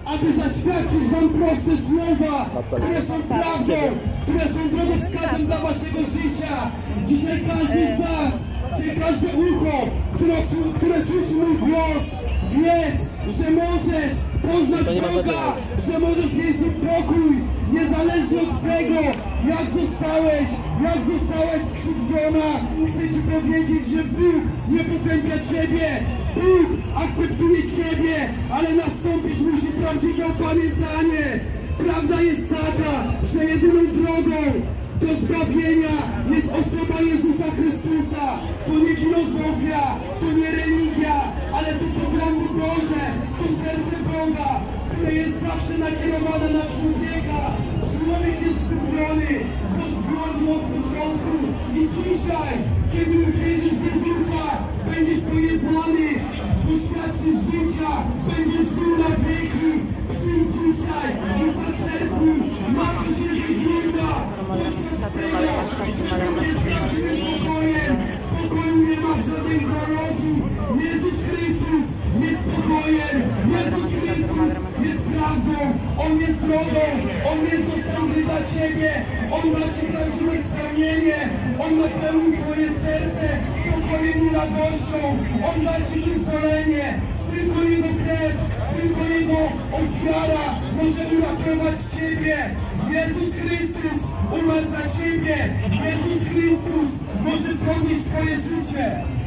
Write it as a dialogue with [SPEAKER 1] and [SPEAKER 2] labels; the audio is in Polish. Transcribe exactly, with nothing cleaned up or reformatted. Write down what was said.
[SPEAKER 1] aby zaświadczyć wam proste słowa, które są prawdą, które są drogowskazem dla waszego życia. Dzisiaj każdy z was, czyli każde ucho, które, które słyszy mój głos, wiedz, że możesz poznać Boga, że możesz mieć z Nim pokój, niezależnie od tego, jak zostałeś, jak zostałaś skrzywdzona. Chcę ci powiedzieć, że Bóg nie potępia ciebie, Bóg akceptuje ciebie, ale nastąpić musi prawdziwe opamiętanie. Prawda jest taka, że jedyną drogą do zbawienia jest osoba Jezusa Chrystusa. To nie filozofia, to nie religia, ale to poglądy Boże, to serce Boga, które jest zawsze nakierowane na człowieka. Człowiek jest skupiony, bo zbłądził od początku i dzisiaj, kiedy uwierzysz w Jezusa, będziesz pojednany, doświadczysz życia, będziesz żył na wieki. Przyjdź dzisiaj i zaczerpnij, napij się ze źródła, doświadcz tego, że Bóg jest prawdziwym pokojem. Pokoju nie ma w żadnej teologii. Jezus Chrystus jest pokojem, Jezus Chrystus jest prawdą, On jest drogą, On jest dostępny dla ciebie, On da ci prawdziwe spełnienie, On napełni twoje serce pokojem i radością, On da ci wyzwolenie. Tylko Jego krew, tylko Jego ofiara może uratować ciebie. Jezus Chrystus umarł za ciebie. Jezus Chrystus może podnieść twoje życie.